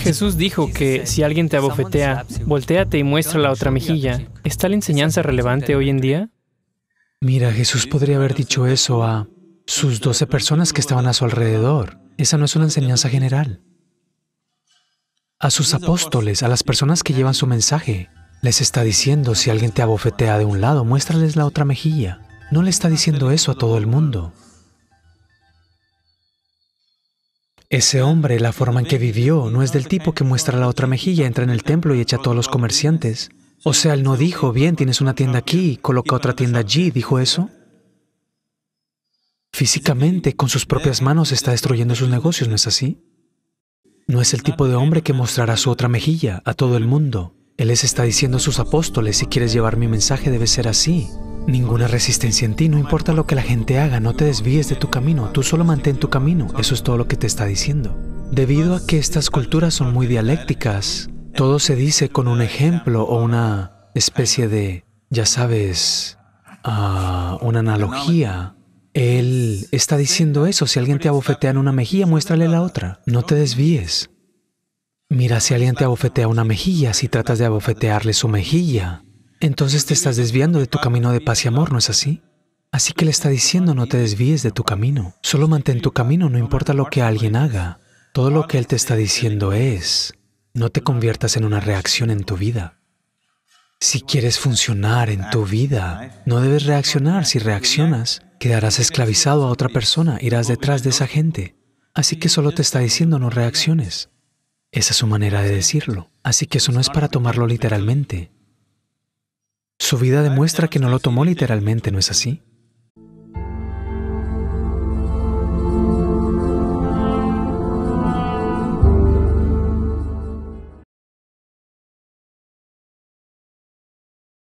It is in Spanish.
Jesús dijo que si alguien te abofetea, voltéate y muestra la otra mejilla. ¿Está la enseñanza relevante hoy en día? Mira, Jesús podría haber dicho eso a sus 12 personas que estaban a su alrededor. Esa no es una enseñanza general. A sus apóstoles, a las personas que llevan su mensaje, les está diciendo, si alguien te abofetea de un lado, muéstrales la otra mejilla. No le está diciendo eso a todo el mundo. Ese hombre, la forma en que vivió, no es del tipo que muestra la otra mejilla, entra en el templo y echa a todos los comerciantes. O sea, él no dijo, bien, tienes una tienda aquí, coloca otra tienda allí, ¿dijo eso? Físicamente, con sus propias manos está destruyendo sus negocios, ¿no es así? No es el tipo de hombre que mostrará su otra mejilla a todo el mundo. Él les está diciendo a sus apóstoles, si quieres llevar mi mensaje debe ser así. Ninguna resistencia en ti, no importa lo que la gente haga, no te desvíes de tu camino, tú solo mantén tu camino, eso es todo lo que te está diciendo. Debido a que estas culturas son muy dialécticas, todo se dice con un ejemplo o una especie de, ya sabes, una analogía. Él está diciendo eso, si alguien te abofetea en una mejilla, muéstrale la otra, no te desvíes. Mira, si alguien te abofetea una mejilla, si tratas de abofetearle su mejilla, entonces te estás desviando de tu camino de paz y amor, ¿no es así? Así que le está diciendo, no te desvíes de tu camino, solo mantén tu camino, no importa lo que alguien haga. Todo lo que él te está diciendo es, no te conviertas en una reacción en tu vida. Si quieres funcionar en tu vida, no debes reaccionar. Si reaccionas, quedarás esclavizado a otra persona, irás detrás de esa gente. Así que solo te está diciendo no reacciones. Esa es su manera de decirlo. Así que eso no es para tomarlo literalmente. Su vida demuestra que no lo tomó literalmente, ¿no es así?